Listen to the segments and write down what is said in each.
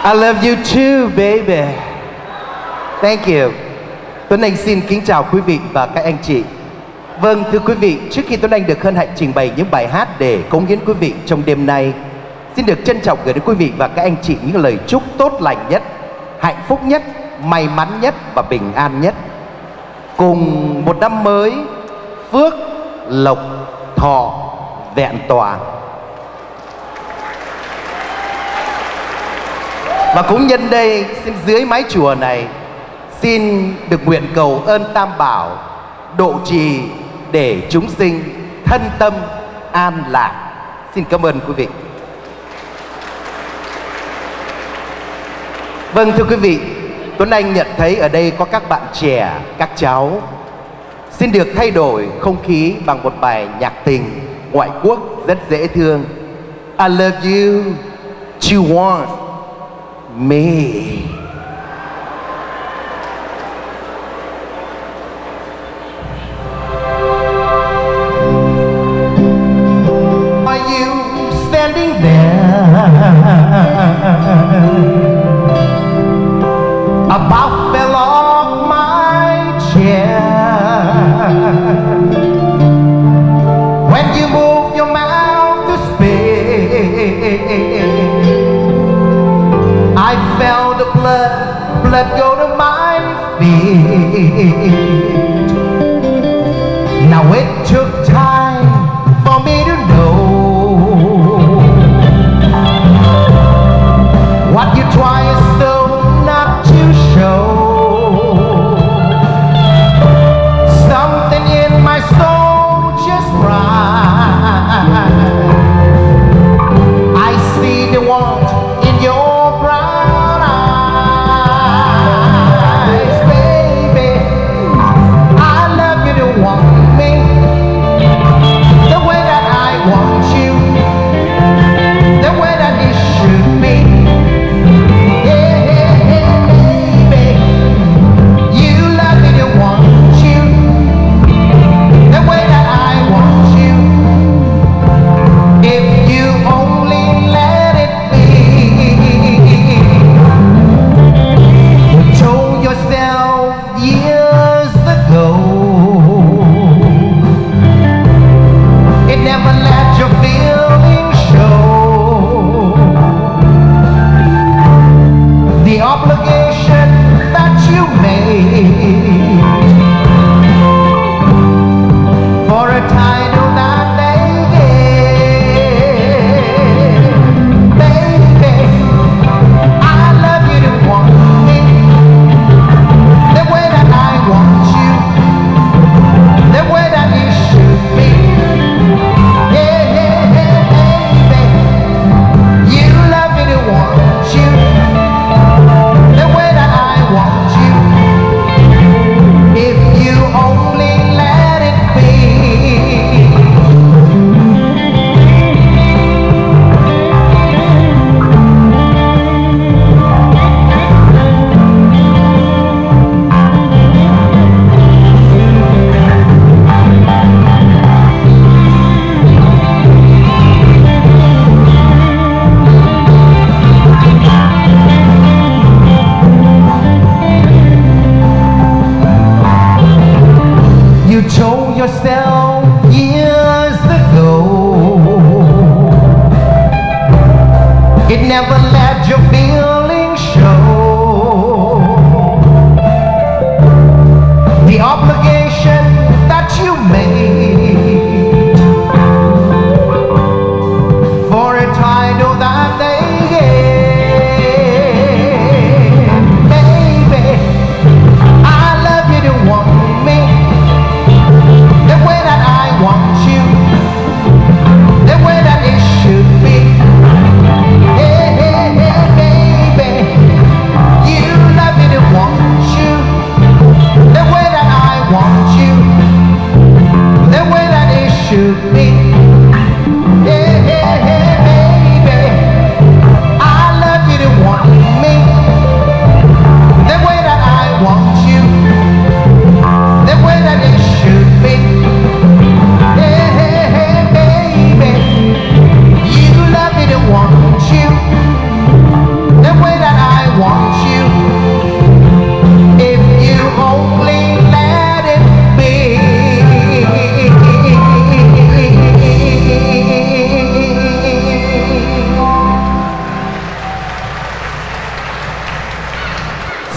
I love you too, baby. Thank you. Tuấn Anh xin kính chào quý vị và các anh chị. Vâng, thưa quý vị, trước khi Tuấn Anh được hân hạnh trình bày những bài hát để cống hiến quý vị trong đêm nay, xin được trân trọng gửi đến quý vị và các anh chị những lời chúc tốt lành nhất, hạnh phúc nhất, may mắn nhất và bình an nhất. Cùng một năm mới phước, lộc, thọ, vẹn toàn. Và cũng nhân đây, xin dưới mái chùa này, xin được nguyện cầu ơn Tam Bảo độ trì để chúng sinh thân tâm an lạc. Xin cảm ơn quý vị. Vâng, thưa quý vị, Tuấn Anh nhận thấy ở đây có các bạn trẻ, các cháu. Xin được thay đổi không khí bằng một bài nhạc tình ngoại quốc rất dễ thương. I love you, you want me. Are you standing there about fell off my chair when you move your mouth to speak? I felt the blood go to my feet. Now it took time for me to know what you try so not to show. Something in my soul just right. I see the want in your brown eyes, baby. I love you to want me the way that I want you, the way that it should be.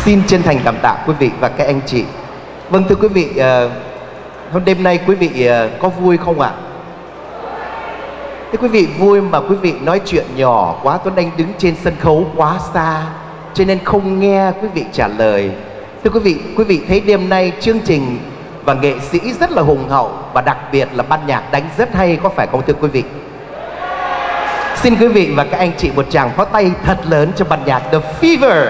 Xin chân thành cảm tạ quý vị và các anh chị. Vâng thưa quý vị, hôm đêm nay quý vị có vui không ạ? Thưa quý vị, vui mà quý vị nói chuyện nhỏ quá. Tuấn Anh đứng trên sân khấu quá xa cho nên không nghe quý vị trả lời. Thưa quý vị thấy đêm nay chương trình và nghệ sĩ rất là hùng hậu, và đặc biệt là ban nhạc đánh rất hay, có phải không thưa quý vị? Xin quý vị và các anh chị một tràng pháo tay thật lớn cho ban nhạc The Fever.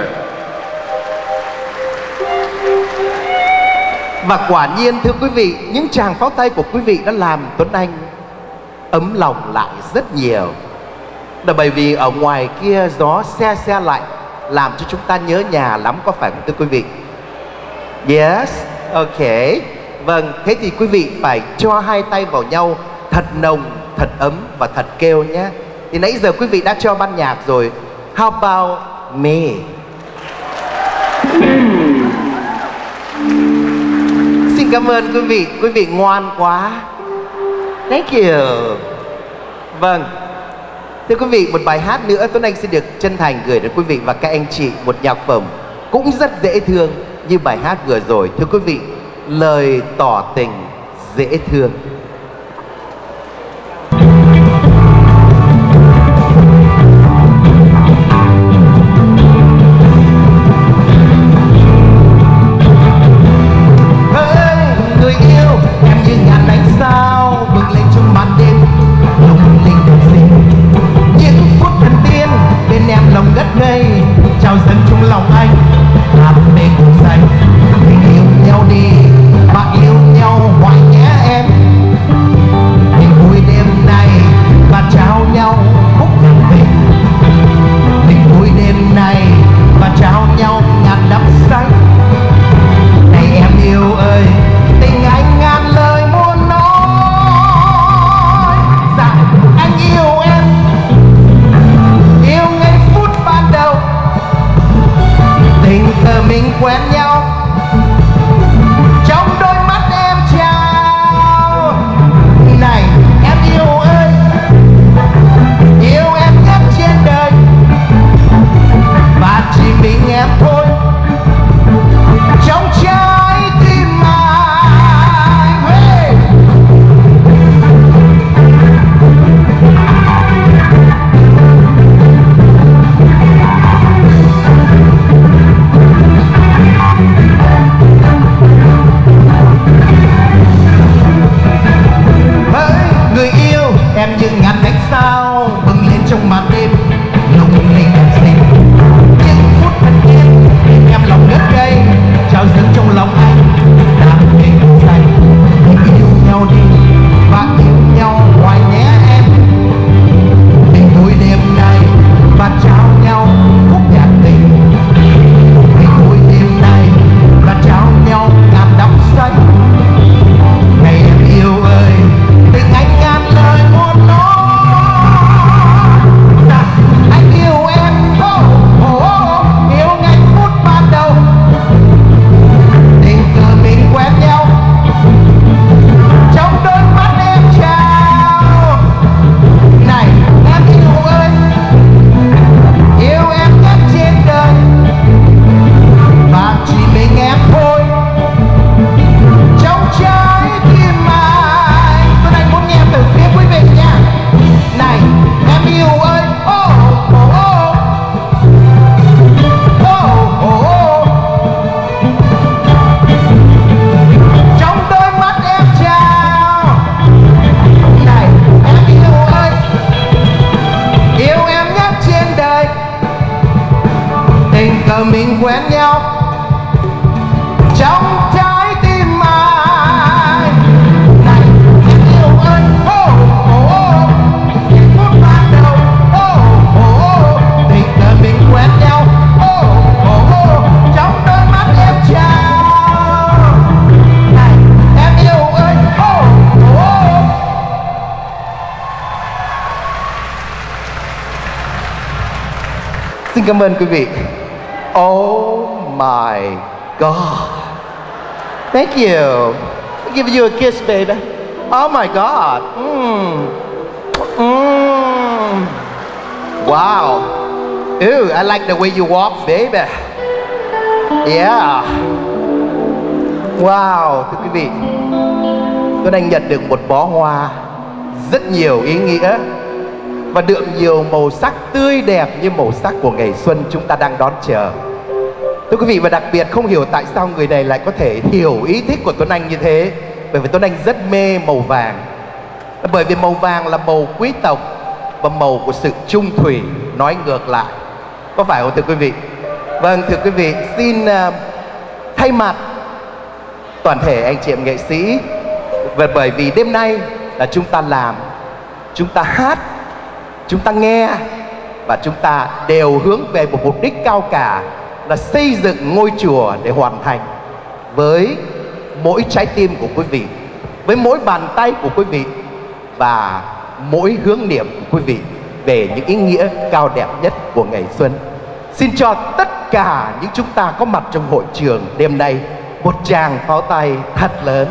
Và quả nhiên thưa quý vị, những tràng pháo tay của quý vị đã làm Tuấn Anh ấm lòng lại rất nhiều. Là bởi vì ở ngoài kia gió se lạnh làm cho chúng ta nhớ nhà lắm, có phải không thưa quý vị? Yes, ok. Vâng, thế thì quý vị phải cho hai tay vào nhau thật nồng, thật ấm và thật kêu nhé. Thì nãy giờ quý vị đã cho ban nhạc rồi. How about me? Xin cảm ơn quý vị ngoan quá. Thank you. Vâng, thưa quý vị, một bài hát nữa Tuấn Anh xin được chân thành gửi đến quý vị và các anh chị một nhạc phẩm cũng rất dễ thương như bài hát vừa rồi. Thưa quý vị, lời tỏ tình dễ thương. Trao dâng trong lòng anh đam mê cùng dành, hãy yêu nhau đi và yêu nhau hoài nhé em. Niềm vui đêm nay và trao nhau khúc nhạc tình, niềm vui đêm nay và trao nhau ngàn đắm say. Này em yêu ơi, tình anh ngàn lời muốn nói rằng anh yêu em, yêu ngay phút ban đầu tình cờ mình quen nhau, trong đôi mắt em trao. Này em yêu ơi, yêu em nhất trên đời, và chỉ mình em thôi trong trái tim anh. Hey! Người yêu em như ngàn ánh sao bừng lên trong màn đêm, lung linh em xinh. Những phút thân thiết bên em lòng ngất ngây, trao dâng trong lòng anh đam mê cùng dành. Hãy yêu nhau đi và yêu nhau hoài nhé em. Tình vui đêm nay và trao nhau khúc nhạc tình, tình vui đêm nay và trao nhau ngàn đắm say. Này em yêu ơi, tình anh ngàn lời muốn nói rằng anh yêu em. Yêu ngay phút ban đầu tình cờ mình quen nhau, trong đôi mắt em trao. Này em yêu ơi, yêu em nhất trên đời, và chỉ mình em thôi trong trái tim anh. Tôi đang muốn nghe từ phía quý vị nha. Này em yêu ơi, trong đôi mắt em trao. Này em yêu ơi, yêu em nhất trên đời, tình cờ mình quen nhau, trong trái tim anh. Này em yêu ơi, những phút ban đầu, tình cờ mình quen nhau, trong đôi mắt em trao. Này em yêu ơi, Xin cảm ơn quý vị. Oh my God. Thank you. I'll give you a kiss, baby. Oh my God. Wow. Ooh, I like the way you walk, baby. Yeah. Wow, thưa quý vị, Tuấn Anh nhận được một bó hoa rất nhiều ý nghĩa và đượm nhiều màu sắc tươi đẹp như màu sắc của ngày xuân chúng ta đang đón chờ. Thưa quý vị, và đặc biệt không hiểu tại sao người này lại có thể hiểu ý thích của Tuấn Anh như thế. Bởi vì Tuấn Anh rất mê màu vàng. Bởi vì màu vàng là màu quý tộc và màu của sự trung thủy. Nói ngược lại, có phải không thưa quý vị? Vâng, thưa quý vị, xin thay mặt toàn thể anh chị em nghệ sĩ, và bởi vì đêm nay là chúng ta làm, chúng ta hát, chúng ta nghe, và chúng ta đều hướng về một mục đích cao cả là xây dựng ngôi chùa để hoàn thành. Với mỗi trái tim của quý vị, với mỗi bàn tay của quý vị và mỗi hướng niệm của quý vị về những ý nghĩa cao đẹp nhất của ngày xuân. Xin cho tất cả những chúng ta có mặt trong hội trường đêm nay một tràng pháo tay thật lớn.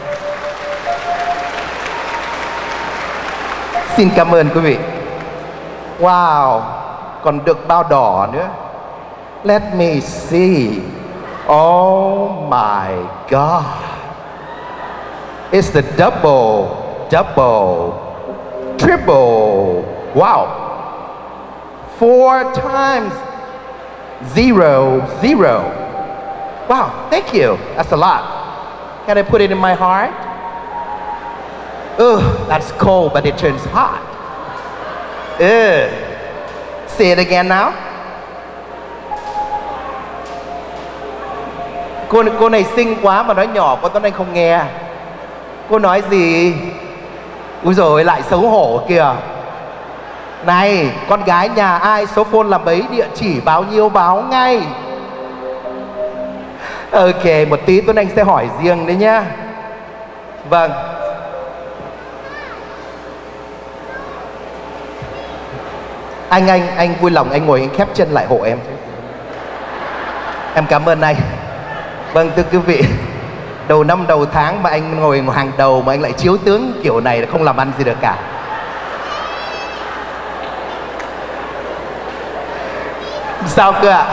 Xin cảm ơn quý vị. Wow, còn được bao đỏ nữa. Let me see. Oh my God. It's the double, triple. Wow. 4 times 0, 0. Wow, thank you. That's a lot. Can I put it in my heart? That's cold, but it turns hot. Say it again now. Cô này xinh quá mà nói nhỏ quá Tuấn Anh không nghe. Cô nói gì? Úi dồi, lại xấu hổ kìa. Này, con gái nhà ai, số phone là mấy, địa chỉ bao nhiêu báo ngay. Ok, một tí Tuấn Anh sẽ hỏi riêng đấy nhá. Vâng. Anh vui lòng anh ngồi anh khép chân lại hộ em. Em cảm ơn anh. Vâng, thưa quý vị, đầu năm đầu tháng mà anh ngồi hàng đầu mà anh lại chiếu tướng kiểu này là không làm ăn gì được cả. Sao cơ ạ?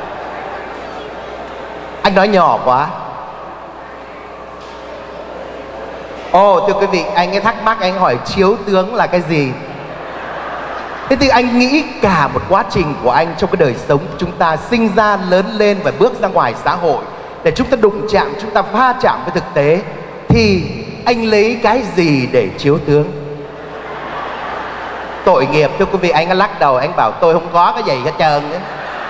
Anh nói nhỏ quá. Thưa quý vị, anh ấy thắc mắc, anh hỏi chiếu tướng là cái gì? Thế thì anh nghĩ cả một quá trình của anh trong cái đời sống chúng ta sinh ra, lớn lên và bước ra ngoài xã hội, để chúng ta đụng chạm, chúng ta va chạm với thực tế, thì anh lấy cái gì để chiếu tướng? Tội nghiệp, thưa quý vị, anh lắc đầu, anh bảo tôi không có cái gì hết trơn nữa.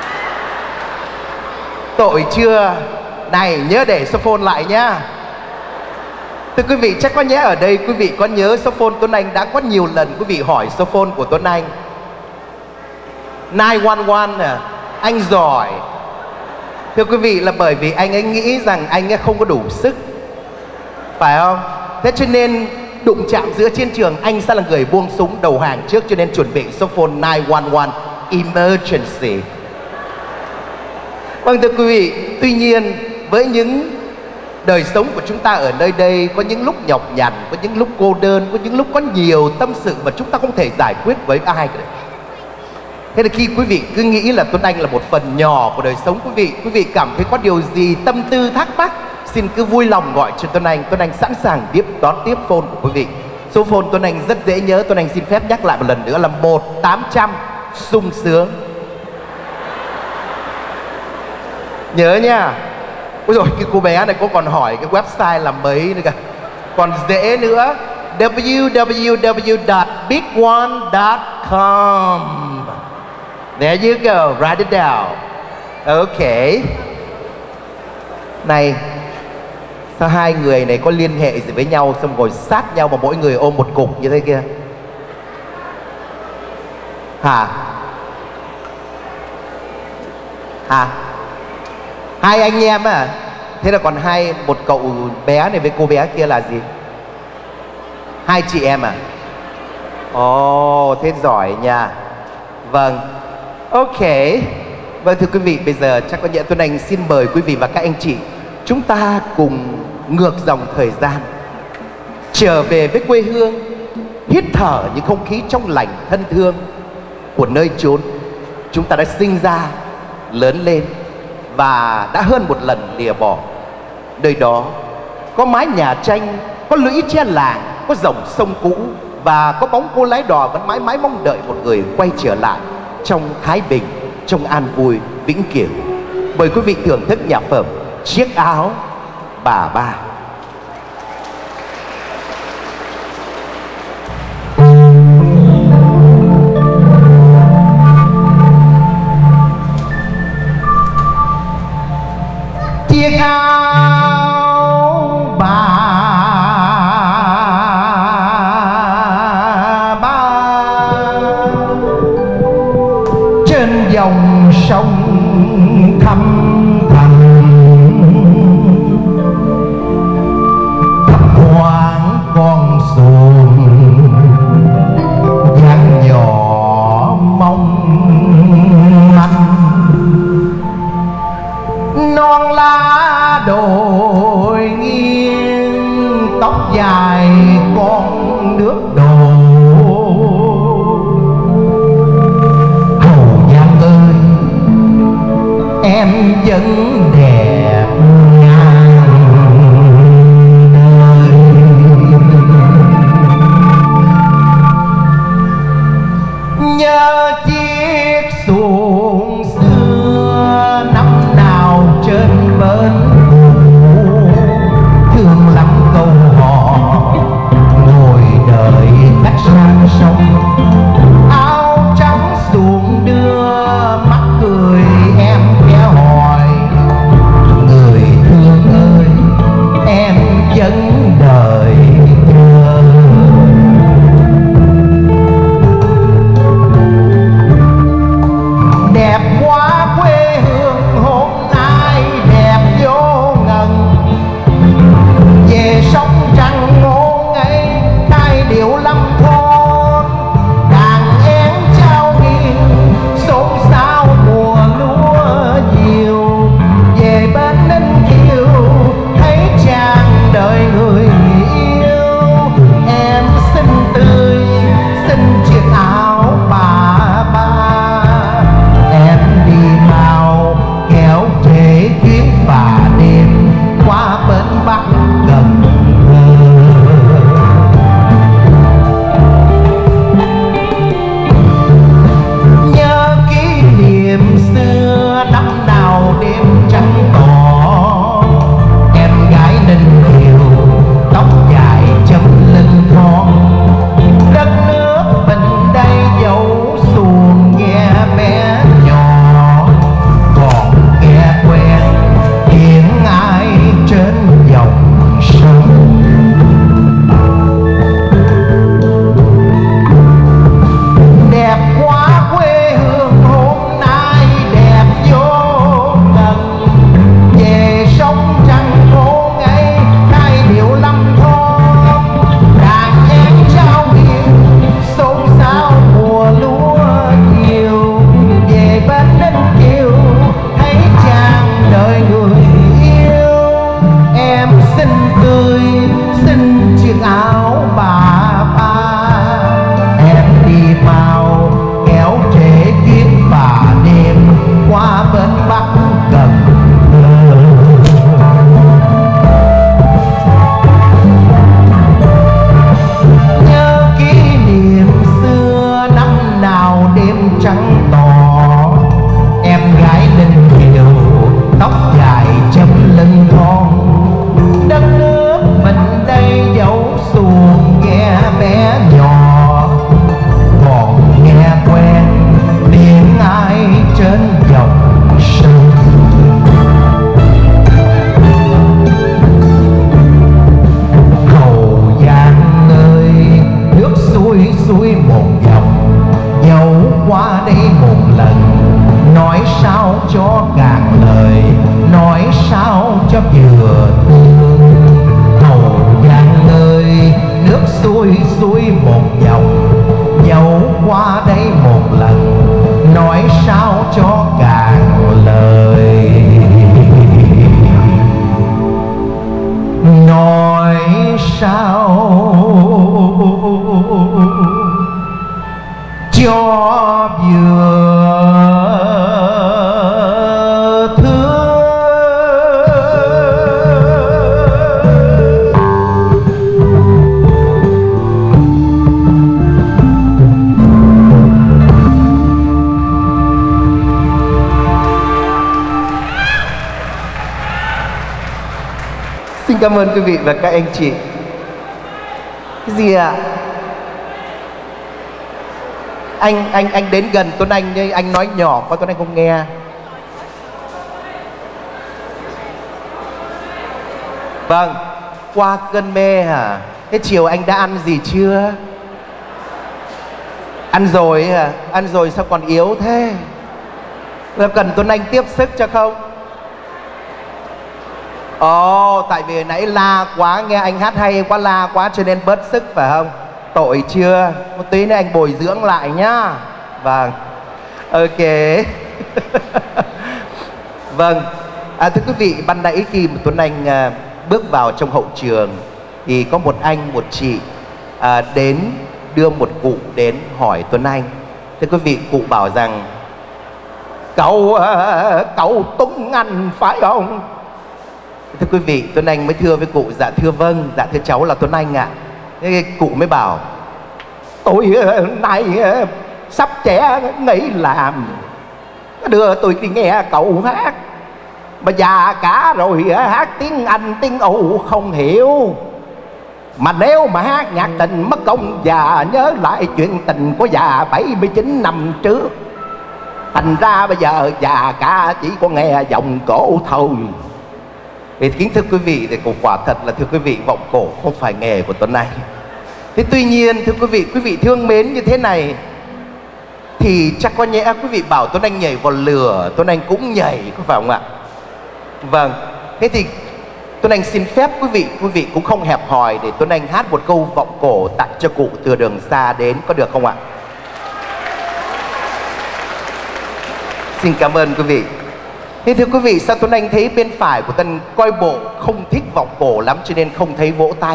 Tội chưa? Này, nhớ để số phone lại nhá. Thưa quý vị, chắc có nhẽ ở đây quý vị có nhớ số phone Tuấn Anh đã có nhiều lần quý vị hỏi số phone của Tuấn Anh. 911 à, anh giỏi. Thưa quý vị, là bởi vì anh ấy nghĩ rằng anh ấy không có đủ sức, phải không? Thế cho nên đụng chạm giữa chiến trường, anh sẽ là người buông súng đầu hàng trước, cho nên chuẩn bị số phone 911 emergency. Vâng, thưa quý vị, tuy nhiên với những đời sống của chúng ta ở nơi đây có những lúc nhọc nhằn, có những lúc cô đơn, có những lúc có nhiều tâm sự mà chúng ta không thể giải quyết với ai cả. Thế là khi quý vị cứ nghĩ là Tuấn Anh là một phần nhỏ của đời sống quý vị cảm thấy có điều gì tâm tư thắc mắc, xin cứ vui lòng gọi cho Tuấn Anh sẵn sàng đón tiếp phone của quý vị. Số phone Tuấn Anh rất dễ nhớ, Tuấn Anh xin phép nhắc lại một lần nữa là 1-800 sung sướng. Nhớ nha. Ôi rồi cái cô bé này cô còn hỏi cái website là mấy nữa kìa. Còn dễ nữa, www.bigone.com. There you go, write it down. Ok. Này, sao hai người này có liên hệ gì với nhau xong ngồi sát nhau mà mỗi người ôm một cục như thế kia? Hả? Hai anh em à? Thế là còn một cậu bé này với cô bé kia là gì? Hai chị em à? Thế giỏi nha. Vâng. Ok. Vâng, thưa quý vị, bây giờ chắc có nhẽ Tuấn Anh xin mời quý vị và các anh chị, chúng ta cùng ngược dòng thời gian, trở về với quê hương, hít thở những không khí trong lành thân thương của nơi chốn chúng ta đã sinh ra, lớn lên và đã hơn một lần lìa bỏ. Nơi đó có mái nhà tranh, có lũy tre làng, có dòng sông cũ, và có bóng cô lái đò vẫn mãi mãi mong đợi một người quay trở lại trong thái bình, trong an vui vĩnh cửu. Mời quý vị thưởng thức nhạc phẩm Chiếc Áo Bà Ba. Chiếc áo bà ba trên dòng sông thăm thẳm, thấp thoáng con xuồng dáng nhỏ mong manh, non lá đồi nghiêng, tóc dài con nước đổ. Hậu Giang ơi, em vẫn đẹp ngàn đời. Nhớ chiếc xuồng xưa năm nào trên bến cũ, thương lắm câu hò ngồi đợi khách sang sông. Áo trắng xuồng đưa mắt cười em khẽ hỏi, người thương ơi em vẫn đợi chờ. Đẹp quá quê hương hôm nay đẹp vô ngần, về sông trăng ngô ngây khai điệu lâm thôn. Đàn én trao nghiêng xôn xao mùa lúa nhiều, về bên Ninh Kiều thấy chàng đợi người yêu. Em xinh tươi xin chiếc áo bà ba, em đi mau kéo trễ chuyến phà đêm qua bến Bắc Cần Thơ. Nhớ kỷ niệm xưa năm nào đêm trắng tỏ, em gái Ninh Kiều tóc dài chấm lưng thon. Đất nước mình đây dấu xuồng ghe bé nhỏ, còn ghe quen tiếng ai trên dòng sông. Đẹp quá quê hương hôm nay đẹp vô ngần, về sông trăng ngô ngây khai điệu lâm thôn. Đàn én trao nghiêng xôn xao mùa lúa nhiều, về bên Ninh Kiều thấy chàng đợi người yêu. Em xinh tươi xin chiếc áo bà ba, em đi mau kéo trễ chuyến phà đêm qua bên Bắc Cần Thơ. Nhớ kỷ niệm xưa năm nào đêm trắng tỏ, em gái Ninh Kiều tóc dài chấm lưng thon. Đất nước mình đây dấu xuồng ghe bé nhỏ, còn nghe quen tiếng ai trên dòng sông. Hậu Giang ơi, nước xuôi xuôi một dòng, dẫu qua đây một lần, nói sao cho càng lời, nói sao cho vừa thương. Hậu Giang ơi, nước xuôi xuôi một dòng, dẫu qua đây một lần, nói sao cho càng lời, nói sao cho vừa thương. cảm ơn quý vị và các anh chị. Cái gì ạ? Anh đến gần Tuấn Anh đi, anh nói nhỏ quá Tuấn Anh không nghe. Vâng, qua cơn mê hả? Thế chiều anh đã ăn gì chưa? Ăn rồi hả? Ăn rồi sao còn yếu thế? Là cần Tuấn Anh tiếp sức cho không? Ồ, tại vì nãy la quá, nghe anh hát hay quá, la quá cho nên bớt sức phải không? Tội chưa? Một tí nữa anh bồi dưỡng lại nhá. Vâng, ok. Vâng, thưa quý vị, ban nãy khi mà Tuấn Anh bước vào trong hậu trường thì có một anh, một chị đến đưa một cụ đến hỏi Tuấn Anh. Thưa quý vị, cụ bảo rằng cậu Tuấn Anh phải không? Thưa quý vị, Tuấn Anh mới thưa với cụ, dạ thưa vâng, dạ thưa cháu là Tuấn Anh ạ. Thế cụ mới bảo tôi nay sắp trẻ nghỉ làm, đưa tôi đi nghe cậu hát, mà già cả rồi hát tiếng Anh tiếng Âu không hiểu, mà nếu mà hát nhạc tình mất công già nhớ lại chuyện tình của già 79 năm trước, thành ra bây giờ già cả chỉ có nghe giọng cổ thôi. Thì kính thưa quý vị, thì quả thật là thưa quý vị, vọng cổ không phải nghề của Tuấn Anh. Thế tuy nhiên thưa quý vị thương mến như thế này thì chắc có nhẽ quý vị bảo Tuấn Anh nhảy vào lửa, Tuấn Anh cũng nhảy, có phải không ạ? Vâng, thế thì Tuấn Anh xin phép quý vị cũng không hẹp hòi để Tuấn Anh hát một câu vọng cổ tặng cho cụ từ đường xa đến, có được không ạ? Xin cảm ơn quý vị. Thế thưa quý vị, sao Tuấn Anh thấy bên phải của Tuấn coi bộ không thích vọng cổ lắm cho nên không thấy vỗ tay?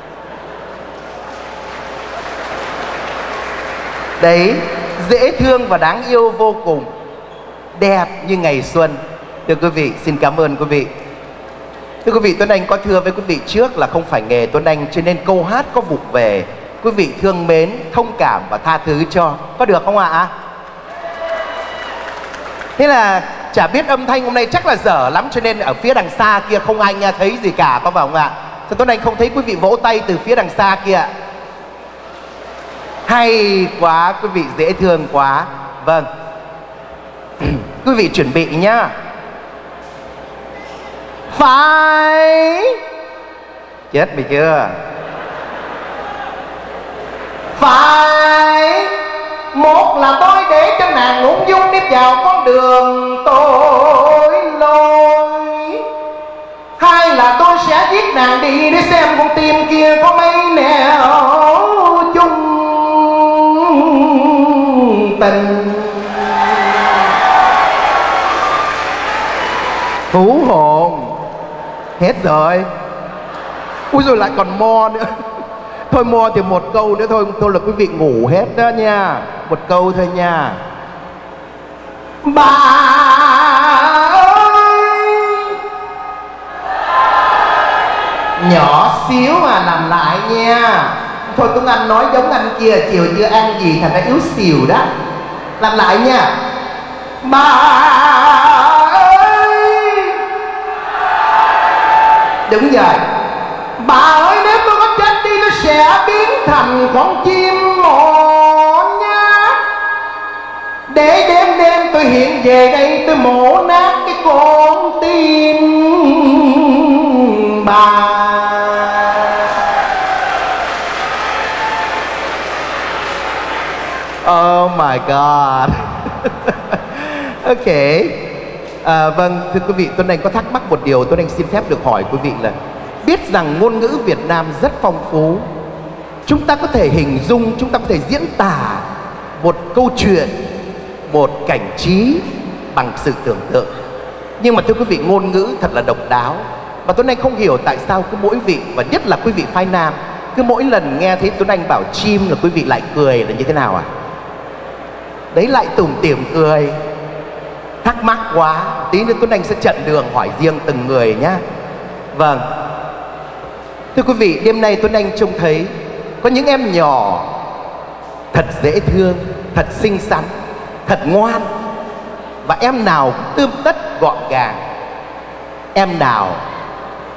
Đấy, dễ thương và đáng yêu vô cùng, đẹp như ngày xuân. Thưa quý vị, xin cảm ơn quý vị. Thưa quý vị, Tuấn Anh có thưa với quý vị trước là không phải nghề Tuấn Anh cho nên câu hát có vụng về. Quý vị thương mến, thông cảm và tha thứ cho, có được không ạ? Thế là chả biết âm thanh hôm nay chắc là dở lắm cho nên ở phía đằng xa kia không ai nghe thấy gì cả, có phải không ạ? Sao Tuấn Anh không thấy quý vị vỗ tay từ phía đằng xa kia? Hay quá, quý vị dễ thương quá. Vâng. Quý vị chuẩn bị nhá. Phải. Chết mày chưa? Phải. Một là tôi để cho nàng ung dung đi vào con đường tôi lối, hai là tôi sẽ giết nàng đi để xem con tim kia có mấy nẻo chung tình. Hú hồn. Hết rồi. Úi rồi lại còn mo nữa. Thôi mo thì một câu nữa thôi là quý vị ngủ hết đó nha. Một câu thôi nha. Bà ơi, nhỏ xíu mà làm lại nha. Thôi Tuấn Anh nói giống anh kia chiều chưa ăn gì thành ra yếu xìu đó. Làm lại nha. Bà ơi. Đúng rồi. Bà ơi, nếu tôi có chết đi tôi sẽ biến thành con chim mổ nhá, để đêm tôi hiện về đây tôi mổ nát cái con tim bà. Oh my God. Ok. Vâng, thưa quý vị, Tuấn Anh có thắc mắc một điều, Tuấn Anh xin phép được hỏi quý vị là biết rằng ngôn ngữ Việt Nam rất phong phú. Chúng ta có thể hình dung, chúng ta có thể diễn tả một câu chuyện, một cảnh trí bằng sự tưởng tượng. Nhưng mà thưa quý vị, ngôn ngữ thật là độc đáo. Và Tuấn Anh không hiểu tại sao cứ mỗi vị, và nhất là quý vị phái nam, cứ mỗi lần nghe thấy Tuấn Anh bảo chim là quý vị lại cười là như thế nào ạ? Đấy, lại tủm tỉm cười. Thắc mắc quá. Tí nữa Tuấn Anh sẽ chặn đường hỏi riêng từng người nhá. Vâng. Thưa quý vị, đêm nay Tuấn Anh trông thấy có những em nhỏ thật dễ thương, thật xinh xắn, thật ngoan. Và em nào cũng tươm tất gọn gàng, em nào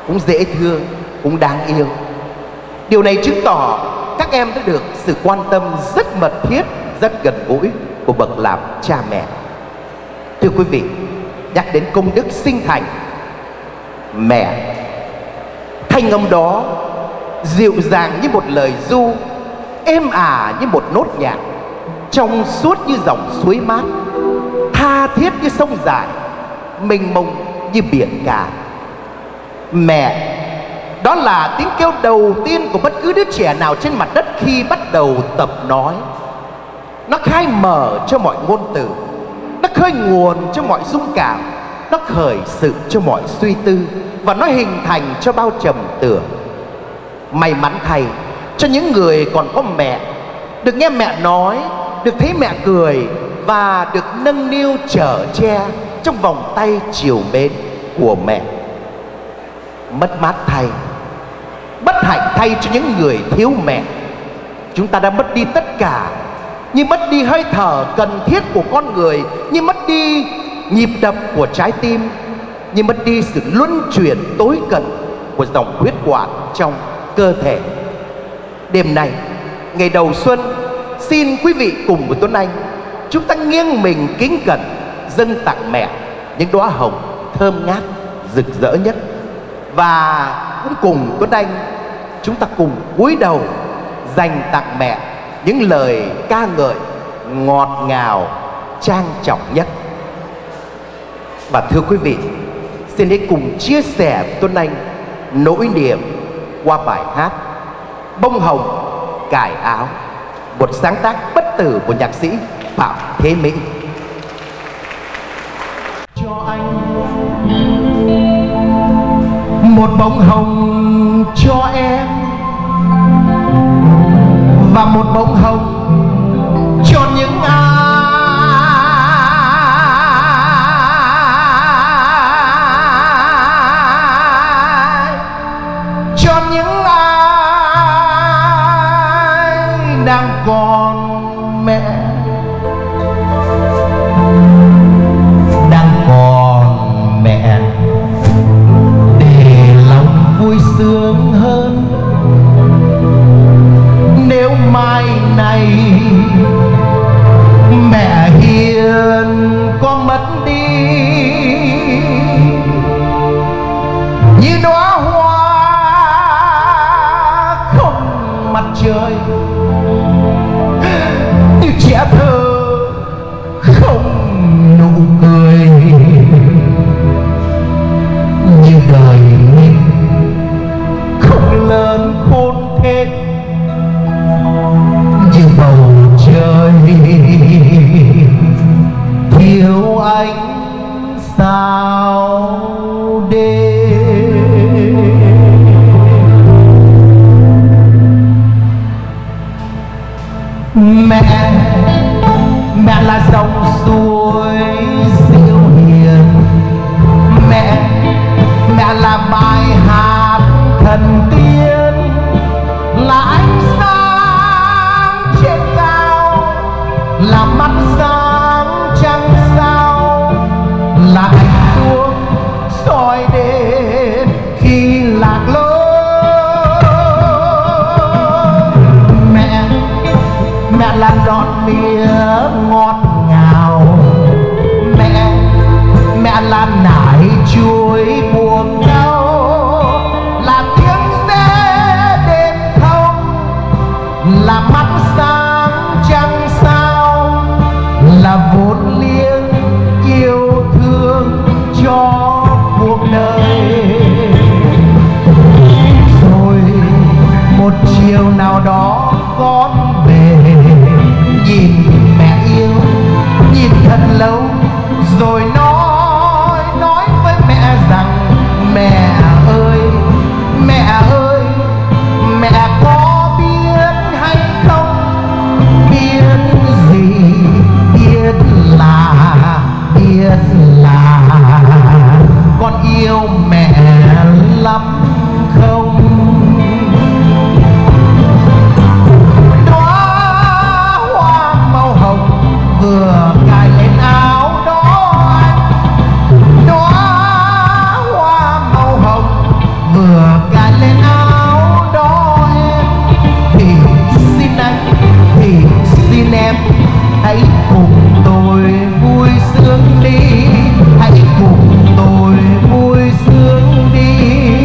cũng dễ thương, cũng đáng yêu. Điều này chứng tỏ các em đã được sự quan tâm rất mật thiết, rất gần gũi của bậc làm cha mẹ. Thưa quý vị, nhắc đến công đức sinh thành mẹ, thanh âm đó dịu dàng như một lời ru, êm ả như một nốt nhạc, trong suốt như dòng suối mát, tha thiết như sông dài, mênh mông như biển cả. Mẹ, đó là tiếng kêu đầu tiên của bất cứ đứa trẻ nào trên mặt đất khi bắt đầu tập nói. Nó khai mở cho mọi ngôn từ, nó khơi nguồn cho mọi dung cảm, nó khởi sự cho mọi suy tư, và nó hình thành cho bao trầm tưởng. May mắn thay cho những người còn có mẹ, được nghe mẹ nói, được thấy mẹ cười, và được nâng niu chở che trong vòng tay trìu mến của mẹ. Mất mát thay, bất hạnh thay cho những người thiếu mẹ. Chúng ta đã mất đi tất cả, như mất đi hơi thở cần thiết của con người, như mất đi nhịp đập của trái tim, như mất đi sự luân chuyển tối cận của dòng huyết quản trong cơ thể. Đêm nay, ngày đầu xuân, xin quý vị cùng với Tuấn Anh chúng ta nghiêng mình kính cẩn dâng tặng mẹ những đóa hồng thơm ngát rực rỡ nhất. Và cũng cùng Tuấn Anh chúng ta cùng cúi đầu dành tặng mẹ những lời ca ngợi ngọt ngào trang trọng nhất. Và thưa quý vị, xin hãy cùng chia sẻ với Tuấn Anh nỗi niềm qua bài hát Bông Hồng Cài Áo, một sáng tác bất tử của nhạc sĩ Phạm Thế Mỹ. Cho anh một bông hồng cho em, và một bông hồng cho những ai, cho những ai đang còn mẹ, đang còn mẹ, để lòng vui sướng hơn. Nếu mai này mẹ hiền có mất đi, như đóa hoa không mặt trời, như trẻ thơ không nụ cười, như đời mình không lớn khôn thế, như bầu trời thiếu ánh sao đêm. Mẹ, mẹ là dòng suối dịu hiền, mẹ, mẹ là bài hát thần tiên, là ánh sáng trên cao, là mắt sáng trăng sao, là ánh đuốc soi đêm khi lạc lối. Mẹ, mẹ là đọt mía ngọt ngào, mẹ, mẹ là nải chuối buồn đau, là tiếng rẽ đêm không, là mắt sáng trăng sao, là vốn liếng yêu thương cho cuộc đời. Rồi một chiều nào đó con về, nhìn mẹ yêu, nhìn thật lâu, rồi nói với mẹ rằng mẹ hãy cùng tôi vui sướng đi, hãy cùng tôi vui sướng đi.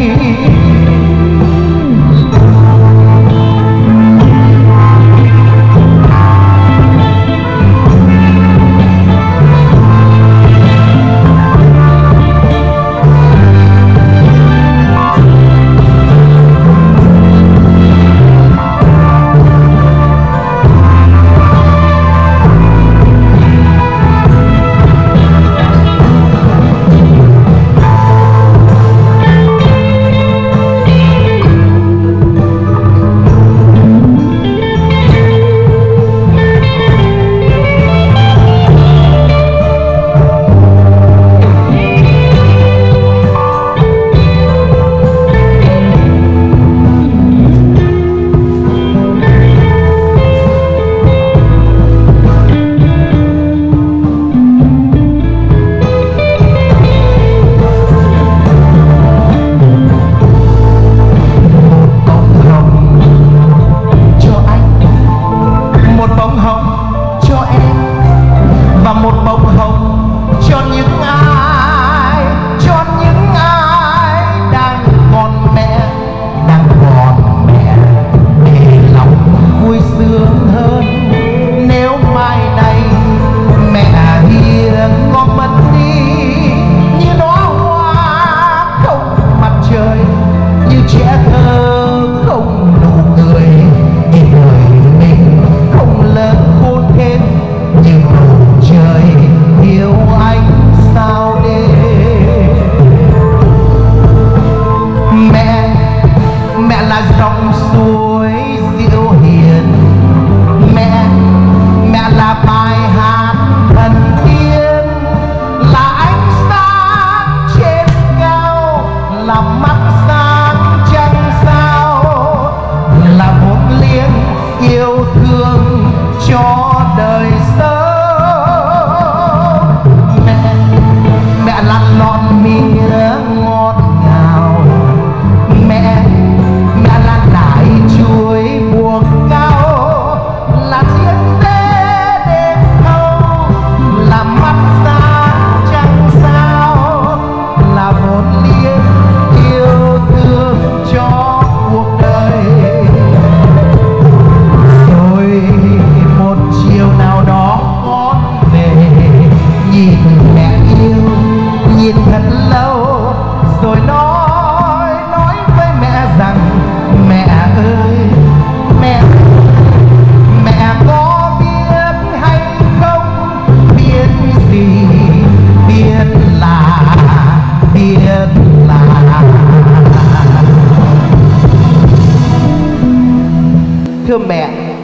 Thưa mẹ,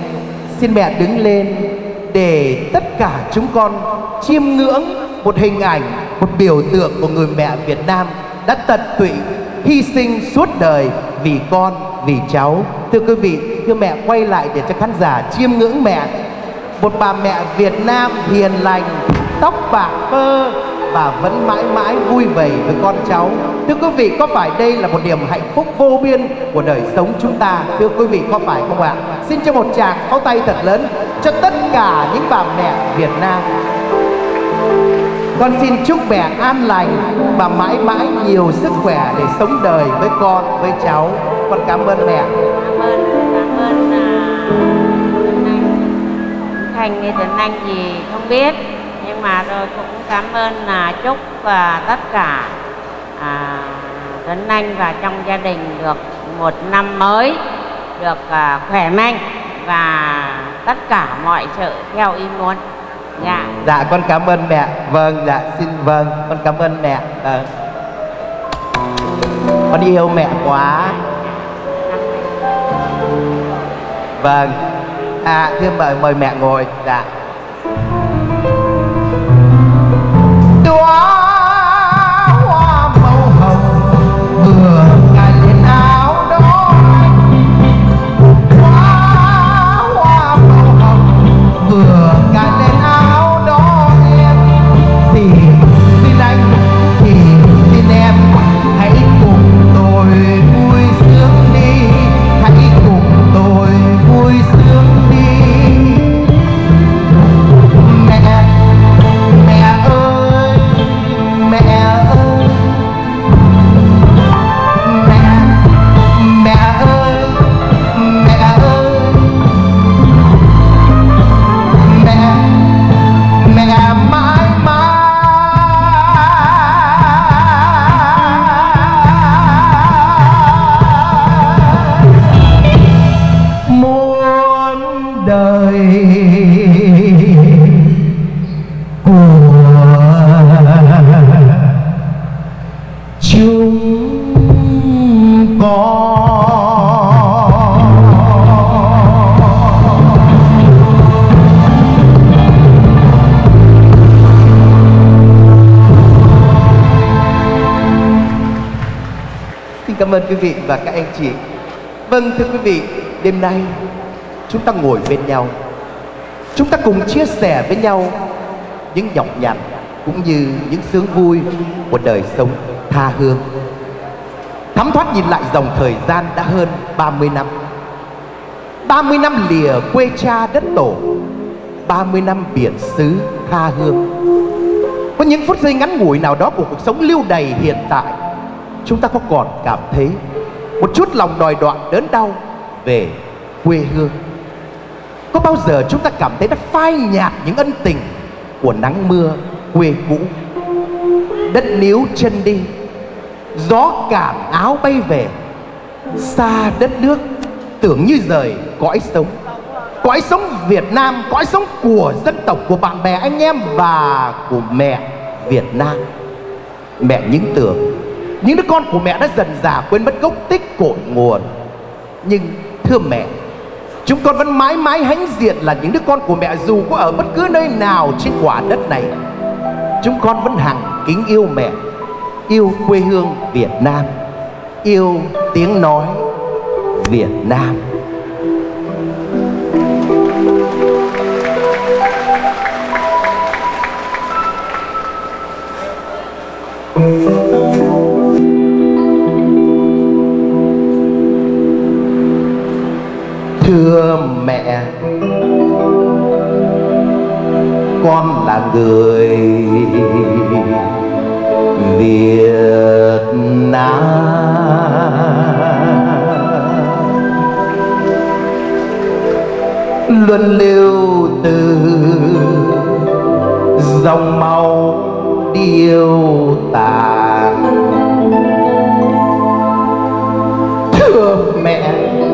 xin mẹ đứng lên để tất cả chúng con chiêm ngưỡng một hình ảnh, một biểu tượng của người mẹ Việt Nam đã tận tụy hy sinh suốt đời vì con, vì cháu. Thưa quý vị, thưa mẹ quay lại để cho khán giả chiêm ngưỡng mẹ, một bà mẹ Việt Nam hiền lành, tóc bạc phơ và vẫn mãi mãi vui vầy với con cháu. Thưa quý vị, có phải đây là một niềm hạnh phúc vô biên của đời sống chúng ta? Thưa quý vị, có phải không ạ? Xin cho một tràng pháo tay thật lớn cho tất cả những bà mẹ Việt Nam. Con xin chúc mẹ an lành và mãi mãi nhiều sức khỏe để sống đời với con, với cháu. Con cảm ơn mẹ. Cảm ơn Thành hay Tuấn Anh gì không biết, nhưng mà tôi cũng cảm ơn chúc và tất cả Tuấn Anh và trong gia đình được một năm mới được khỏe mạnh và tất cả mọi sự theo ý muốn. Dạ con cảm ơn mẹ. Vâng, dạ xin vâng, con cảm ơn mẹ. Con yêu mẹ quá. Vâng. Thưa mời mẹ ngồi. Dạ. Đóa hoa màu hồng vừa cài lên áo đó, đóa hoa màu hồng vừa cài lên áo đó em. Thì xin anh, thì xin em, hãy cùng tôi vui sướng đi, hãy cùng tôi vui sướng đi. Cảm ơn quý vị và các anh chị. Vâng, thưa quý vị, đêm nay chúng ta ngồi bên nhau, chúng ta cùng chia sẻ với nhau những nhọc nhằn cũng như những sướng vui của đời sống tha hương. Thấm thoát nhìn lại dòng thời gian đã hơn 30 năm. 30 năm lìa quê cha đất tổ, 30 năm biển xứ tha hương. Có những phút giây ngắn ngủi nào đó của cuộc sống lưu đày hiện tại, chúng ta có còn cảm thấy một chút lòng đòi đoạn đớn đau về quê hương? Có bao giờ chúng ta cảm thấy đã phai nhạt những ân tình của nắng mưa quê cũ? Đất níu chân đi, gió cản áo bay về, xa đất nước tưởng như rời cõi sống. Cõi sống Việt Nam, cõi sống của dân tộc, của bạn bè anh em và của mẹ Việt Nam. Mẹ những tưởng những đứa con của mẹ đã dần dà quên mất gốc tích cội nguồn. Nhưng thưa mẹ, chúng con vẫn mãi mãi hãnh diện là những đứa con của mẹ, dù có ở bất cứ nơi nào trên quả đất này. Chúng con vẫn hằng kính yêu mẹ, yêu quê hương Việt Nam, yêu tiếng nói Việt Nam. Thưa mẹ, con là người Việt Nam, luân lưu từ dòng máu điêu tàn. Thưa mẹ,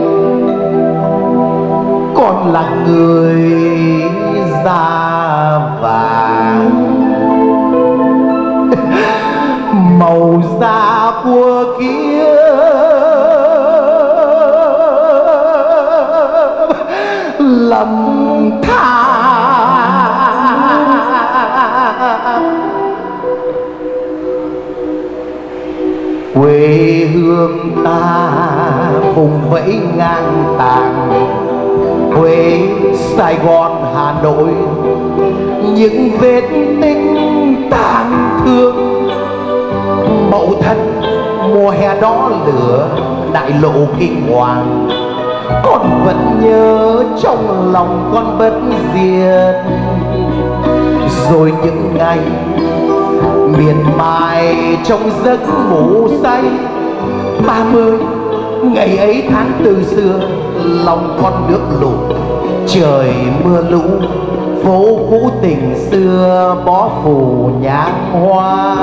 con là người da vàng, màu da của kia lầm than. Quê hương ta vùng vẫy ngang tàn, Huế, Sài Gòn, Hà Nội, những vết tích tàn thương. Mậu Thân mùa hè đó lửa đại lộ kinh hoàng, con vẫn nhớ trong lòng con bất diệt. Rồi những ngày miệt mài trong giấc ngủ say, 30 ngày ấy tháng tư xưa, lòng con nước lụt trời mưa lũ, phố cũ tình xưa bó phủ nhang hoa.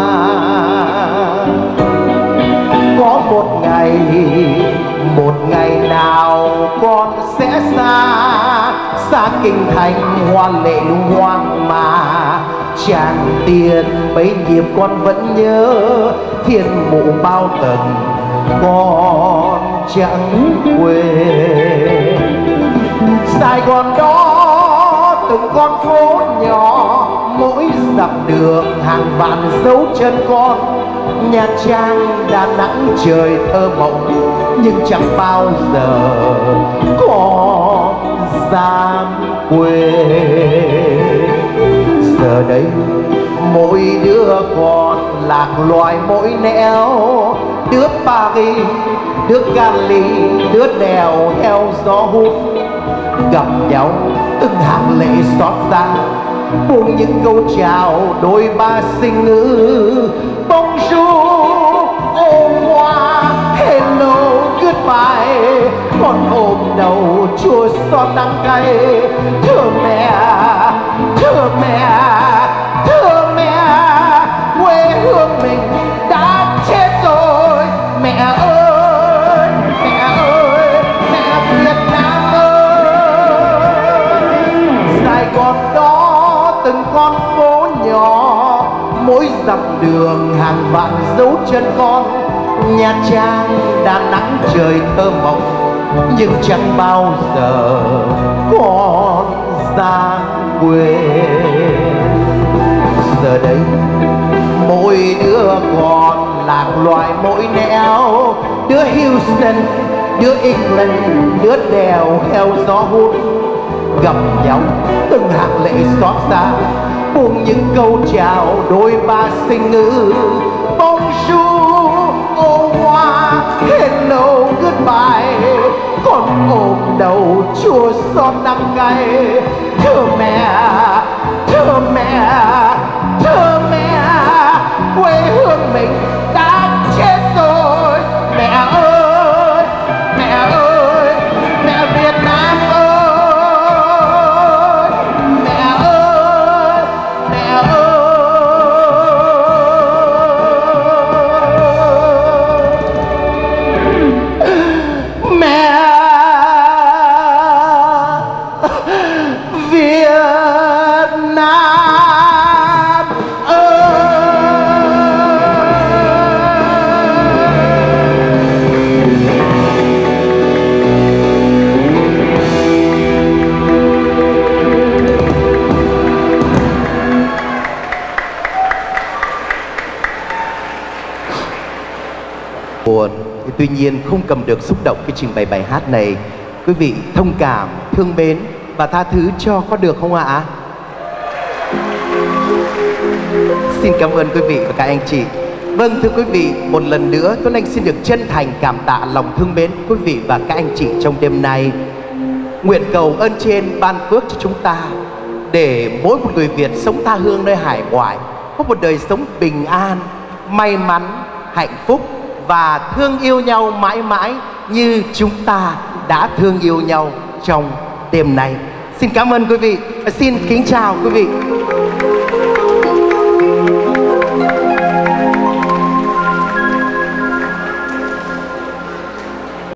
Có một ngày nào con sẽ xa kinh thành hoa lệ hoang mà. Tràng tiền bấy nhiêu con vẫn nhớ, thiên mộ bao tầng con chẳng quên. Sài Gòn đó từng con phố nhỏ, mỗi dặm đường hàng vạn dấu chân con. Nha Trang, Đà Nẵng trời thơ mộng, nhưng chẳng bao giờ con dám quên. Giờ đây mỗi đứa con lạc loài mỗi nẻo, đứa Paris, đứa Cali, đứa đèo theo gió hút. Gặp nhau từng hàng lệ xót xa, buông những câu chào đôi ba sinh ngữ. Bonjour, au revoir, hello, goodbye. Con ôm đầu chua xót đắng cay. Thưa mẹ, thưa mẹ, thưa mẹ, quê hương mình đã chết rồi. Mẹ ơi, mẹ ơi, mẹ Việt Nam ơi. Sài Gòn đó từng con phố nhỏ, mỗi dặm đường hàng vạn dấu chân con. Nha Trang, Đà Nẵng trời thơ mộng, nhưng chẳng bao giờ con ra quên. Giờ đây mỗi đứa con lạc loài mỗi nẻo, đứa Houston, đứa England, đứa đèo heo gió hút, gặp nhau từng hạt lệ xót xa, buông những câu chào đôi ba sinh ngữ. Bonjour, au revoir, hello, goodbye, con ôm đầu chua xót đắng cay. Thưa mẹ, thưa mẹ, thưa mẹ, quê hương mình đã chết rồi. Mẹ ơi, mẹ ơi, mẹ Việt Nam ơi, mẹ ơi, mẹ ơi. Mẹ Việt Nam ơi. Buồn, tuy nhiên không cầm được xúc động khi trình bày bài hát này. Quý vị thông cảm, thương mến và tha thứ cho có được không ạ? Xin cảm ơn quý vị và các anh chị. Vâng, thưa quý vị, một lần nữa Tuấn Anh xin được chân thành cảm tạ lòng thương mến quý vị và các anh chị trong đêm nay. Nguyện cầu ơn trên ban phước cho chúng ta, để mỗi một người Việt sống tha hương nơi hải ngoại có một đời sống bình an, may mắn, hạnh phúc và thương yêu nhau mãi mãi như chúng ta đã thương yêu nhau trong đêm nay. Xin cảm ơn quý vị và xin kính chào quý vị.